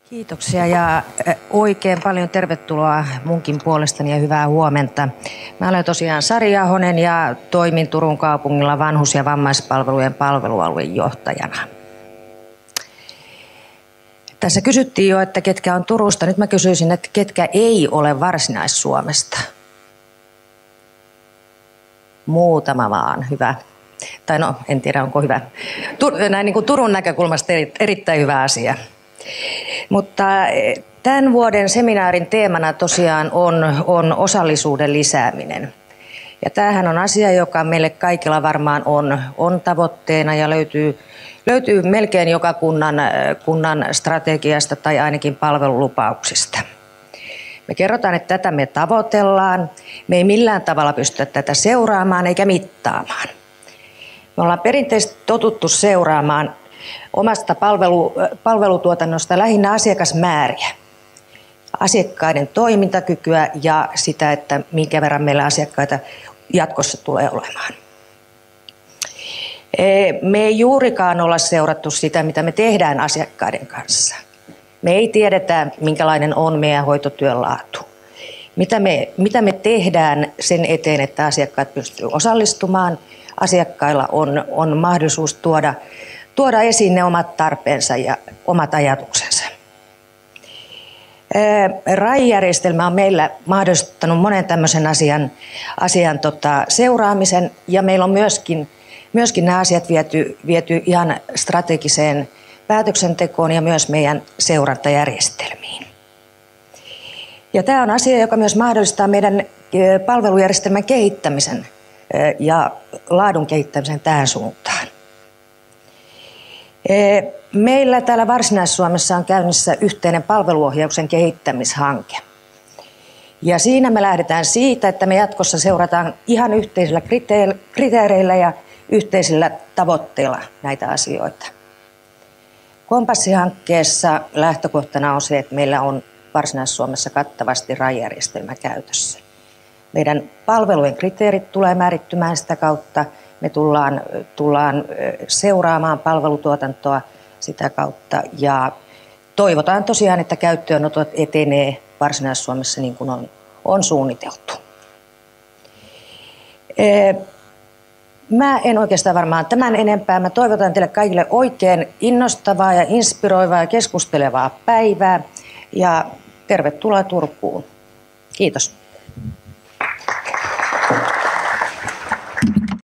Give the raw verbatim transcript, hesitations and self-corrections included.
Kiitoksia ja oikein paljon tervetuloa munkin puolestani ja hyvää huomenta. Mä olen tosiaan Sari Ahonen ja toimin Turun kaupungilla vanhus- ja vammaispalvelujen palvelualueen johtajana. Tässä kysyttiin jo, että ketkä on Turusta. Nyt mä kysyisin, että ketkä ei ole Varsinais-Suomesta. Muutama vaan, hyvä. Tai no, en tiedä onko hyvä. Näin niin kuin Turun näkökulmasta erittäin hyvä asia. Mutta tämän vuoden seminaarin teemana tosiaan on, on osallisuuden lisääminen. Ja tämähän on asia, joka meille kaikilla varmaan on, on tavoitteena ja löytyy, löytyy melkein joka kunnan, kunnan strategiasta tai ainakin palvelulupauksista. Me kerrotaan, että tätä me tavoitellaan. Me ei millään tavalla pystytä tätä seuraamaan eikä mittaamaan. Me ollaan perinteisesti totuttu seuraamaan omasta palvelu, palvelutuotannosta lähinnä asiakasmääriä, asiakkaiden toimintakykyä ja sitä, että minkä verran meillä asiakkaita jatkossa tulee olemaan. Me ei juurikaan olla seurattu sitä, mitä me tehdään asiakkaiden kanssa. Me ei tiedetä, minkälainen on meidän hoitotyön laatu. Mitä me, mitä me tehdään sen eteen, että asiakkaat pystyvät osallistumaan. Asiakkailla on, on mahdollisuus tuoda tuoda esiin ne omat tarpeensa ja omat ajatuksensa. R A I-järjestelmä on meillä mahdollistanut monen tämmöisen asian, asian tota, seuraamisen ja meillä on myöskin, myöskin nämä asiat viety, viety ihan strategiseen päätöksentekoon ja myös meidän seurantajärjestelmiin. Ja tämä on asia, joka myös mahdollistaa meidän palvelujärjestelmän kehittämisen ja laadun kehittämisen tähän suuntaan. Meillä täällä Varsinais-Suomessa on käynnissä yhteinen palveluohjauksen kehittämishanke. Ja siinä me lähdetään siitä, että me jatkossa seurataan ihan yhteisillä kriteereillä ja yhteisillä tavoitteilla näitä asioita. Kompassihankkeessa lähtökohtana on se, että meillä on Varsinais-Suomessa kattavasti R A I-järjestelmä käytössä. Meidän palvelujen kriteerit tulee määrittymään sitä kautta. Me tullaan, tullaan seuraamaan palvelutuotantoa sitä kautta ja toivotaan tosiaan, että käyttöönotot etenee Varsinais-Suomessa niin kuin on, on suunniteltu. Mä en oikeastaan varmaan tämän enempää. Mä toivotan teille kaikille oikein innostavaa ja inspiroivaa ja keskustelevaa päivää ja tervetuloa Turkuun. Kiitos.